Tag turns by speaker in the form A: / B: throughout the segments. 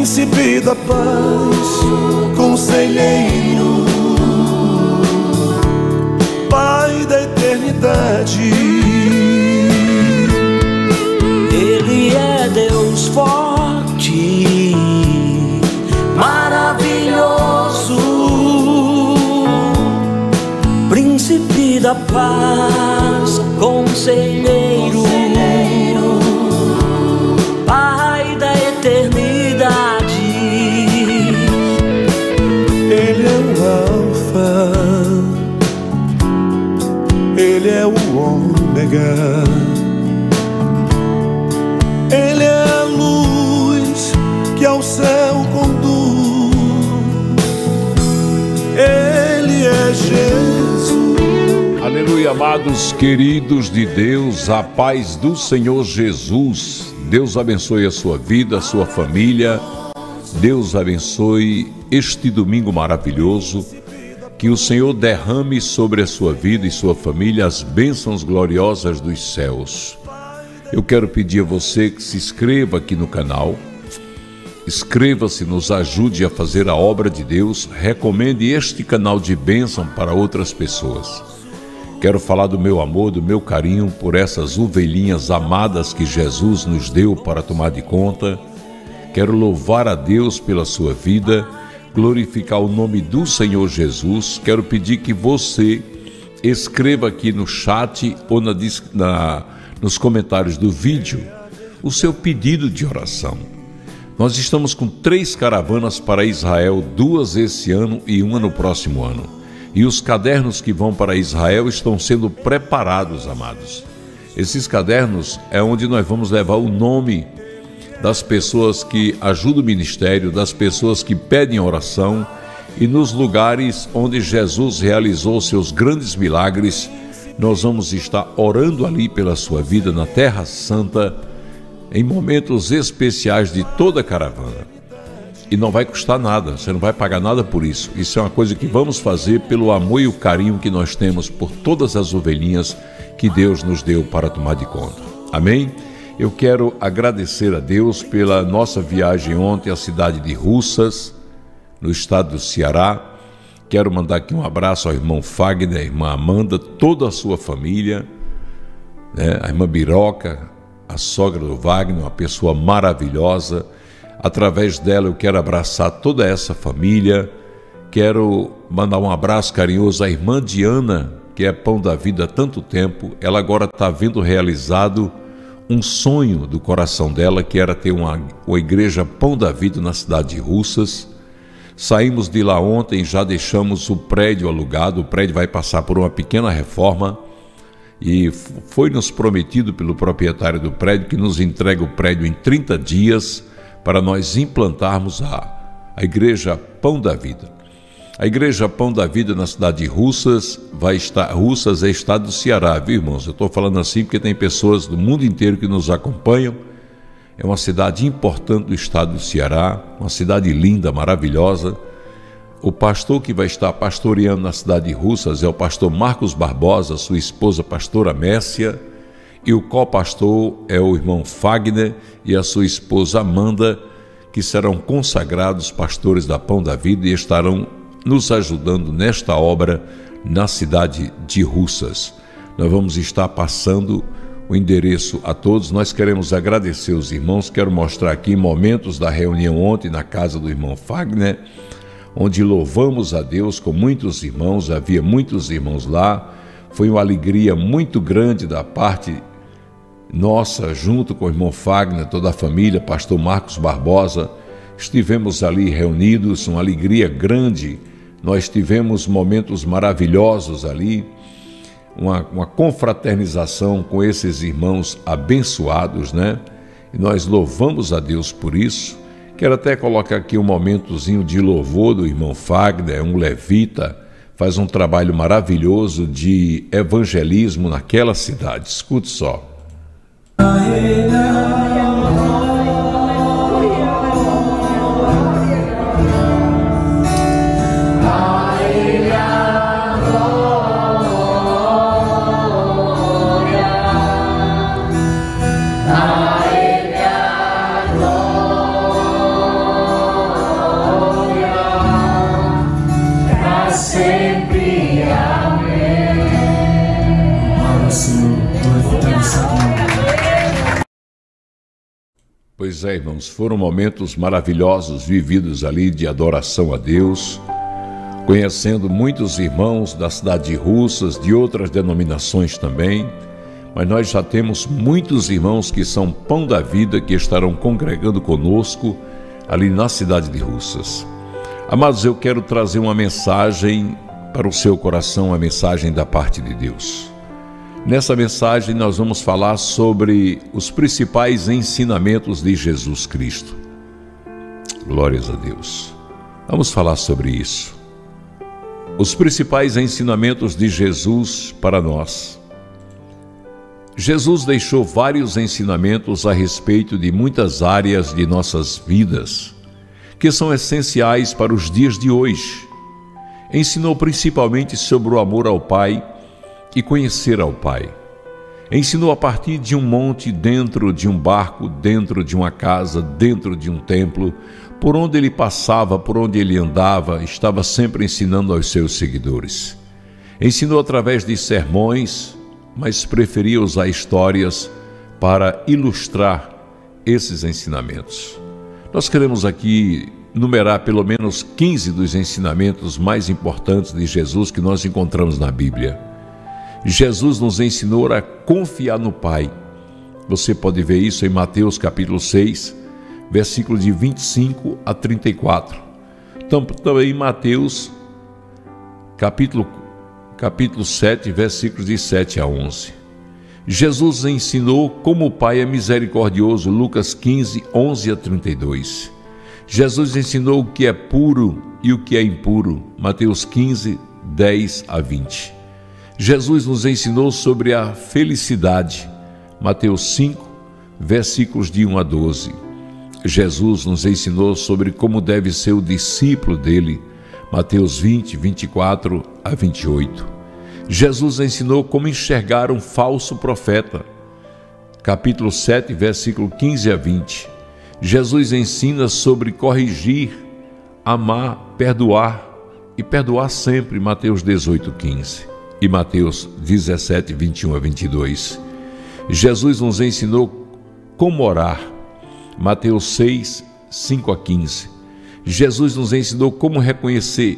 A: Príncipe da paz, conselheiro, Pai da eternidade.
B: Ele é Deus forte, maravilhoso, Príncipe da paz, conselheiro, Pai da eternidade.
A: Ele é o Alfa, Ele é o Ômega, Ele é a luz que ao céu conduz. Ele é Jesus.
C: Aleluia, amados queridos de Deus, a paz do Senhor Jesus. Deus abençoe a sua vida, a sua família. Deus abençoe este domingo maravilhoso. Que o Senhor derrame sobre a sua vida e sua família as bênçãos gloriosas dos céus. Eu quero pedir a você que se inscreva aqui no canal. Inscreva-se, nos ajude a fazer a obra de Deus. Recomende este canal de bênção para outras pessoas. Quero falar do meu amor, do meu carinho por essas ovelhinhas amadas que Jesus nos deu para tomar de conta. Quero louvar a Deus pela sua vida, glorificar o nome do Senhor Jesus. Quero pedir que você escreva aqui no chat ou nos comentários do vídeo o seu pedido de oração. Nós estamos com 3 caravanas para Israel, 2 esse ano e 1 no próximo ano. E os cadernos que vão para Israel estão sendo preparados, amados. Esses cadernos é onde nós vamos levar o nome das pessoas que ajudam o ministério, das pessoas que pedem oração, e nos lugares onde Jesus realizou seus grandes milagres, nós vamos estar orando ali pela sua vida na Terra Santa, em momentos especiais de toda a caravana. E não vai custar nada, você não vai pagar nada por isso. Isso é uma coisa que vamos fazer pelo amor e o carinho que nós temos por todas as ovelhinhas que Deus nos deu para tomar de conta. Amém? Eu quero agradecer a Deus pela nossa viagem ontem à cidade de Russas, no estado do Ceará. Quero mandar aqui um abraço ao irmão Fagner, à irmã Amanda, toda a sua família, a irmã Biroca, a sogra do Wagner, uma pessoa maravilhosa. Através dela eu quero abraçar toda essa família. Quero mandar um abraço carinhoso à irmã Diana, que é pão da vida há tanto tempo. Ela agora está vendo realizado um sonho do coração dela, que era ter uma igreja Pão da Vida na cidade de Russas. Saímos de lá ontem, já deixamos o prédio alugado. O prédio vai passar por uma pequena reforma e foi nos prometido pelo proprietário do prédio que nos entrega o prédio em 30 dias para nós implantarmos a igreja Pão da Vida. A igreja Pão da Vida na cidade de Russas Russas é estado do Ceará, viu, irmãos? Eu estou falando assim porque tem pessoas do mundo inteiro que nos acompanham. É uma cidade importante do estado do Ceará, uma cidade linda, maravilhosa. O pastor que vai estar pastoreando na cidade de Russas é o pastor Marcos Barbosa, sua esposa pastora Messia, e o co-pastor é o irmão Fagner e a sua esposa Amanda, que serão consagrados pastores da Pão da Vida e estarão nos ajudando nesta obra na cidade de Russas. Nós vamos estar passando o endereço a todos. Nós queremos agradecer os irmãos. Quero mostrar aqui momentos da reunião ontem na casa do irmão Fagner, onde louvamos a Deus com muitos irmãos. Havia muitos irmãos lá. Foi uma alegria muito grande da parte nossa, junto com o irmão Fagner, toda a família, pastor Marcos Barbosa. Estivemos ali reunidos, uma alegria grande. Nós tivemos momentos maravilhosos ali, uma confraternização com esses irmãos abençoados, E nós louvamos a Deus por isso. Quero até colocar aqui um momentozinho de louvor do irmão Fagner, um levita, faz um trabalho maravilhoso de evangelismo naquela cidade. Escute só. Pois é, irmãos, foram momentos maravilhosos vividos ali de adoração a Deus, conhecendo muitos irmãos da cidade de Russas, de outras denominações também, mas nós já temos muitos irmãos que são pão da vida, que estarão congregando conosco ali na cidade de Russas. Amados, eu quero trazer uma mensagem para o seu coração, a mensagem da parte de Deus. Nessa mensagem nós vamos falar sobre os principais ensinamentos de Jesus Cristo. Glórias a Deus. Vamos falar sobre isso. Os principais ensinamentos de Jesus para nós. Jesus deixou vários ensinamentos a respeito de muitas áreas de nossas vidas, que são essenciais para os dias de hoje. Ensinou principalmente sobre o amor ao Pai e conhecer ao Pai. Ensinou a partir de um monte, dentro de um barco, dentro de uma casa, dentro de um templo, por onde ele passava, por onde ele andava, estava sempre ensinando aos seus seguidores. Ensinou através de sermões, mas preferia usar histórias para ilustrar esses ensinamentos. Nós queremos aqui numerar pelo menos 15 dos ensinamentos mais importantes de Jesus que nós encontramos na Bíblia. Jesus nos ensinou a confiar no Pai. Você pode ver isso em Mateus capítulo 6, versículo de 25 a 34. Também em Mateus capítulo 7, versículos de 7 a 11. Jesus ensinou como o Pai é misericordioso, Lucas 15, 11 a 32. Jesus ensinou o que é puro e o que é impuro, Mateus 15, 10 a 20. Jesus nos ensinou sobre a felicidade, Mateus 5, versículos de 1 a 12. Jesus nos ensinou sobre como deve ser o discípulo dele, Mateus 20, 24 a 28. Jesus ensinou como enxergar um falso profeta, capítulo 7, versículo 15 a 20. Jesus ensina sobre corrigir, amar, perdoar e perdoar sempre, Mateus 18, 15. E Mateus 17, 21 a 22. Jesus nos ensinou como orar, Mateus 6, 5 a 15. Jesus nos ensinou como reconhecer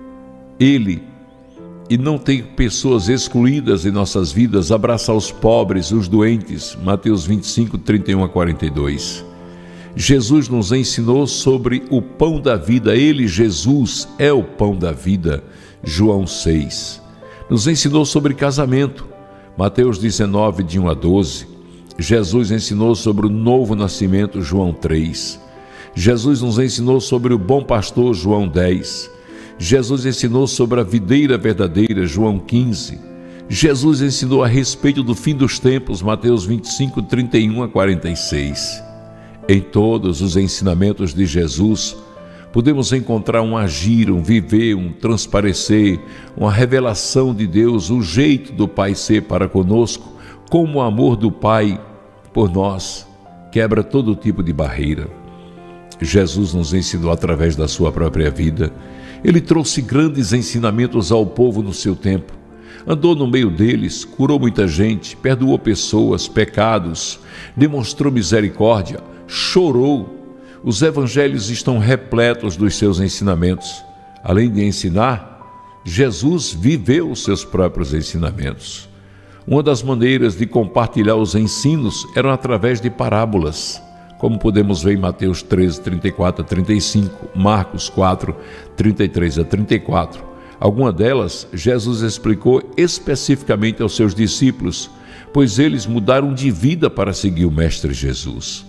C: Ele e não ter pessoas excluídas em nossas vidas, abraçar os pobres, os doentes, Mateus 25, 31 a 42. Jesus nos ensinou sobre o pão da vida, Ele, Jesus, é o pão da vida, João 6. Nos ensinou sobre casamento, Mateus 19, de 1 a 12. Jesus ensinou sobre o novo nascimento, João 3. Jesus nos ensinou sobre o bom pastor, João 10. Jesus ensinou sobre a videira verdadeira, João 15. Jesus ensinou a respeito do fim dos tempos, Mateus 25, 31 a 46. Em todos os ensinamentos de Jesus, podemos encontrar um agir, um viver, um transparecer, uma revelação de Deus, o jeito do Pai ser para conosco, como o amor do Pai por nós quebra todo tipo de barreira. Jesus nos ensinou através da sua própria vida. Ele trouxe grandes ensinamentos ao povo no seu tempo. Andou no meio deles, curou muita gente, perdoou pessoas, pecados, demonstrou misericórdia, chorou. Os evangelhos estão repletos dos seus ensinamentos. Além de ensinar, Jesus viveu os seus próprios ensinamentos. Uma das maneiras de compartilhar os ensinos eram através de parábolas, como podemos ver em Mateus 13, 34 a 35, Marcos 4, 33 a 34. Alguma delas, Jesus explicou especificamente aos seus discípulos, pois eles mudaram de vida para seguir o Mestre Jesus.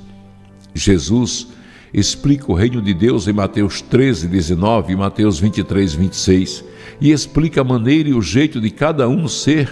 C: Jesus explica o reino de Deus em Mateus 13, 19 e Mateus 23, 26, e explica a maneira e o jeito de cada um ser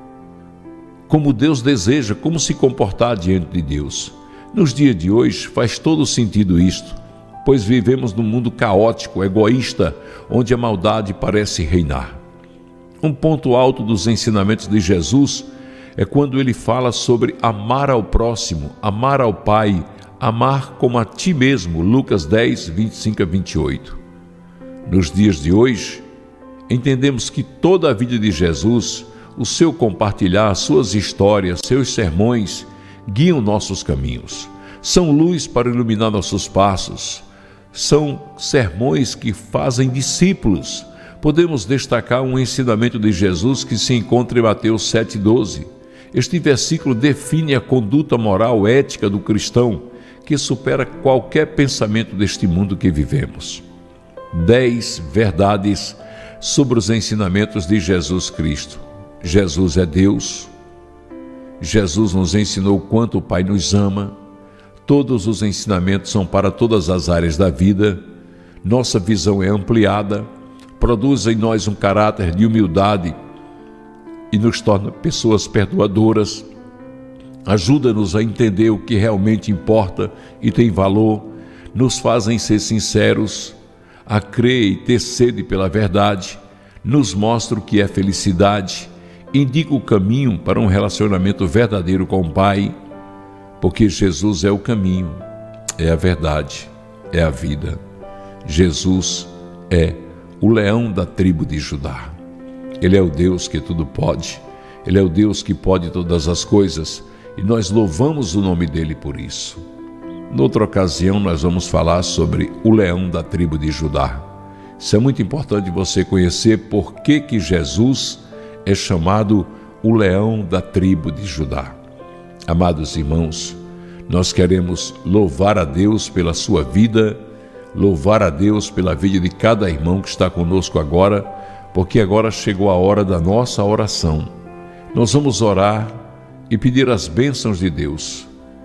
C: como Deus deseja, como se comportar diante de Deus. Nos dias de hoje faz todo sentido isto, pois vivemos num mundo caótico, egoísta, onde a maldade parece reinar. Um ponto alto dos ensinamentos de Jesus é quando ele fala sobre amar ao próximo, amar ao Pai, amar como a ti mesmo, Lucas 10, 25 a 28. Nos dias de hoje, entendemos que toda a vida de Jesus, o seu compartilhar, suas histórias, seus sermões, guiam nossos caminhos. São luz para iluminar nossos passos. São sermões que fazem discípulos. Podemos destacar um ensinamento de Jesus que se encontra em Mateus 7,12. Este versículo define a conduta moral ética do cristão, que supera qualquer pensamento deste mundo que vivemos. 10 verdades sobre os ensinamentos de Jesus Cristo. Jesus é Deus. Jesus nos ensinou o quanto o Pai nos ama. Todos os ensinamentos são para todas as áreas da vida. Nossa visão é ampliada, produz em nós um caráter de humildade e nos torna pessoas perdoadoras. Ajuda-nos a entender o que realmente importa e tem valor, nos fazem ser sinceros, a crer e ter sede pela verdade, nos mostra o que é felicidade, indica o caminho para um relacionamento verdadeiro com o Pai, porque Jesus é o caminho, é a verdade, é a vida. Jesus é o leão da tribo de Judá. Ele é o Deus que tudo pode, Ele é o Deus que pode todas as coisas, e nós louvamos o nome dele por isso. Noutra ocasião nós vamos falar sobre o leão da tribo de Judá. Isso é muito importante você conhecer por que Jesus é chamado o leão da tribo de Judá. Amados irmãos, nós queremos louvar a Deus pela sua vida, louvar a Deus pela vida de cada irmão que está conosco agora, porque agora chegou a hora da nossa oração. Nós vamos orar e pedir as bênçãos de Deus.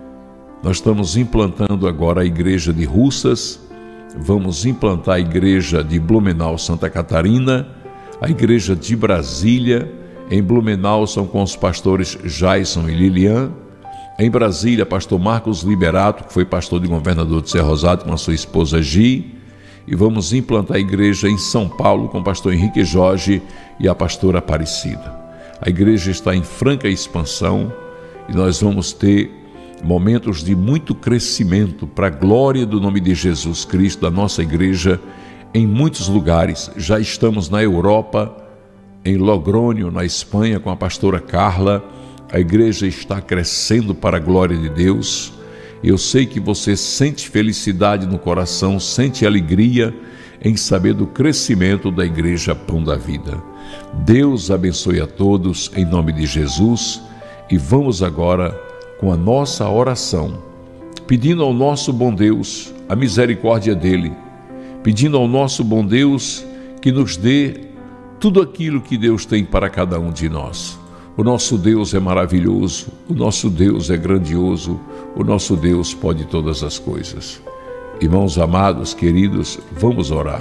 C: Nós estamos implantando agora a igreja de Russas, vamos implantar a igreja de Blumenau, Santa Catarina, a igreja de Brasília. Em Blumenau são com os pastores Jason e Lilian. Em Brasília, pastor Marcos Liberato, que foi pastor de Governador de Cerro Rosado com a sua esposa Gi. E vamos implantar a igreja em São Paulo com o pastor Henrique Jorge e a pastora Aparecida. A igreja está em franca expansão e nós vamos ter momentos de muito crescimento para a glória do nome de Jesus Cristo, da nossa igreja, em muitos lugares. Já estamos na Europa, em Logrônio, na Espanha, com a pastora Carla. A igreja está crescendo para a glória de Deus. Eu sei que você sente felicidade no coração, sente alegria em saber do crescimento da Igreja Pão da Vida. Deus abençoe a todos em nome de Jesus, e vamos agora com a nossa oração, pedindo ao nosso bom Deus a misericórdia dele, pedindo ao nosso bom Deus que nos dê tudo aquilo que Deus tem para cada um de nós. O nosso Deus é maravilhoso, o nosso Deus é grandioso, o nosso Deus pode todas as coisas. Irmãos amados, queridos, vamos orar.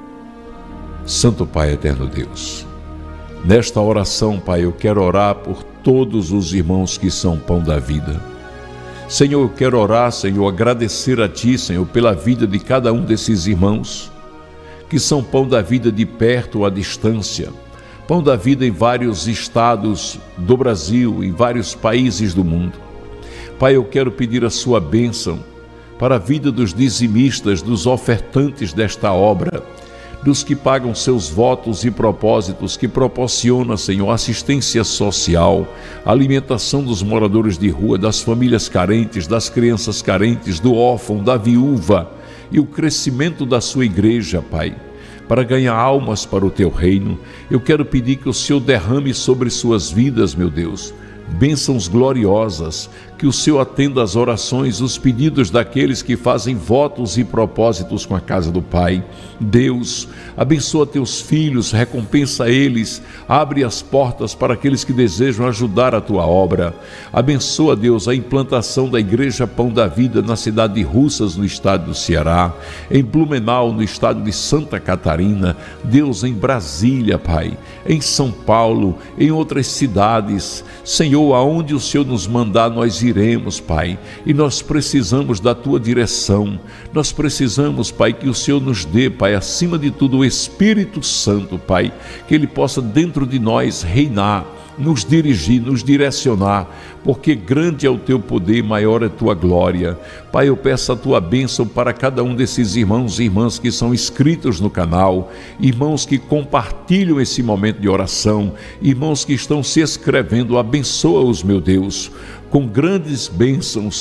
C: Santo Pai, eterno Deus, nesta oração, Pai, eu quero orar por todos os irmãos que são pão da vida. Senhor, eu quero orar, Senhor, agradecer a Ti, Senhor, pela vida de cada um desses irmãos que são pão da vida de perto ou à distância, pão da vida em vários estados do Brasil, em vários países do mundo. Pai, eu quero pedir a sua bênção para a vida dos dizimistas, dos ofertantes desta obra, dos que pagam seus votos e propósitos, que proporciona, Senhor, assistência social, alimentação dos moradores de rua, das famílias carentes, das crianças carentes, do órfão, da viúva, e o crescimento da sua igreja, Pai, para ganhar almas para o Teu reino. Eu quero pedir que o Senhor derrame sobre suas vidas, meu Deus, bênçãos gloriosas, que o Senhor atenda às orações, os pedidos daqueles que fazem votos e propósitos com a casa do Pai. Deus, abençoa teus filhos, recompensa eles, abre as portas para aqueles que desejam ajudar a tua obra. Abençoa, Deus, a implantação da Igreja Pão da Vida na cidade de Russas, no estado do Ceará, em Blumenau, no estado de Santa Catarina, Deus, em Brasília, Pai, em São Paulo, em outras cidades. Senhor, aonde o Senhor nos mandar, nós iremos, Pai, e nós precisamos da Tua direção. Nós precisamos, Pai, que o Senhor nos dê, Pai, acima de tudo, o Espírito Santo, Pai, que Ele possa dentro de nós reinar, nos dirigir, nos direcionar, porque grande é o Teu poder, maior é a Tua glória. Pai, eu peço a Tua bênção para cada um desses irmãos e irmãs que são inscritos no canal, irmãos que compartilham esse momento de oração, irmãos que estão se inscrevendo. Abençoa-os, meu Deus, com grandes bênçãos,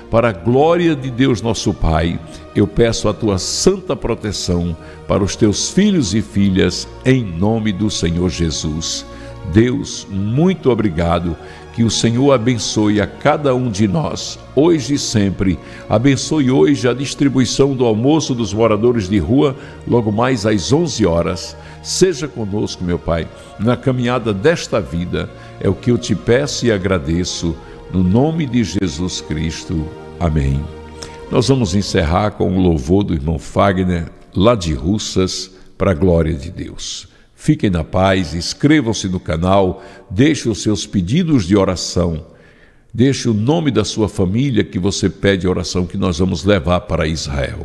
C: para a glória de Deus nosso Pai, eu peço a tua santa proteção para os teus filhos e filhas, em nome do Senhor Jesus. Deus, muito obrigado, que o Senhor abençoe a cada um de nós, hoje e sempre. Abençoe hoje a distribuição do almoço dos moradores de rua, logo mais às 11 horas. Seja conosco, meu Pai, na caminhada desta vida. É o que eu te peço e agradeço, no nome de Jesus Cristo. Amém. Nós vamos encerrar com o louvor do irmão Fagner, lá de Russas, para a glória de Deus. Fiquem na paz, inscrevam-se no canal, deixem os seus pedidos de oração, deixe o nome da sua família que você pede oração, que nós vamos levar para Israel.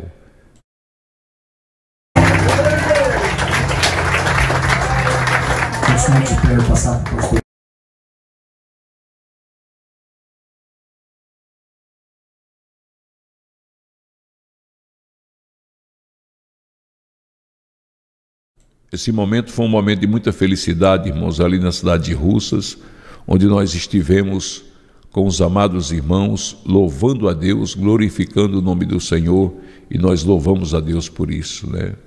C: Esse momento foi um momento de muita felicidade, irmãos, ali na cidade de Russas, onde nós estivemos com os amados irmãos, louvando a Deus, glorificando o nome do Senhor, e nós louvamos a Deus por isso, né?